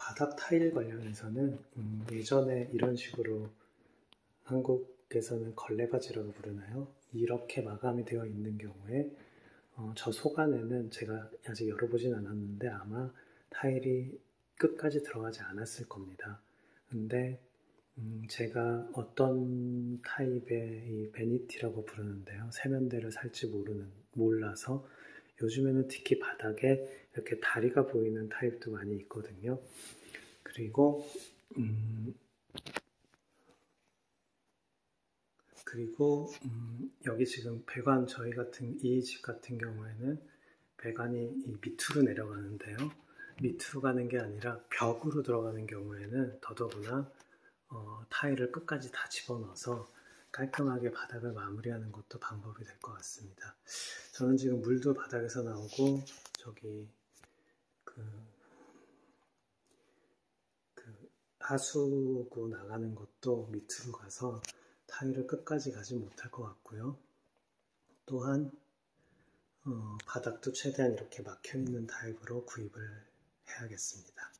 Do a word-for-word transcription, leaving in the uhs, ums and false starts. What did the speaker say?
바닥 타일 관련해서는 음, 예전에 이런 식으로 한국에서는 걸레바지라고 부르나요? 이렇게 마감이 되어 있는 경우에 어, 저 속안에는 제가 아직 열어보진 않았는데 아마 타일이 끝까지 들어가지 않았을 겁니다. 근데 음, 제가 어떤 타입의 이 베니티라고 부르는데요. 세면대를 살지 모르는, 몰라서 요즘에는 특히 바닥에 이렇게 다리가 보이는 타입도 많이 있거든요. 그리고 음, 그리고 음, 여기 지금 배관 저희 같은 이 집 같은 경우에는 배관이 이 밑으로 내려가는데요. 밑으로 가는 게 아니라 벽으로 들어가는 경우에는 더더구나 어, 타일을 끝까지 다 집어넣어서 깔끔하게 바닥을 마무리하는 것도 방법이 될 것 같습니다. 저는 지금 물도 바닥에서 나오고 저기 그, 그 하수구 나가는 것도 밑으로 가서 타일을 끝까지 가지 못할 것 같고요. 또한 어, 바닥도 최대한 이렇게 막혀있는 타입으로 구입을 해야겠습니다.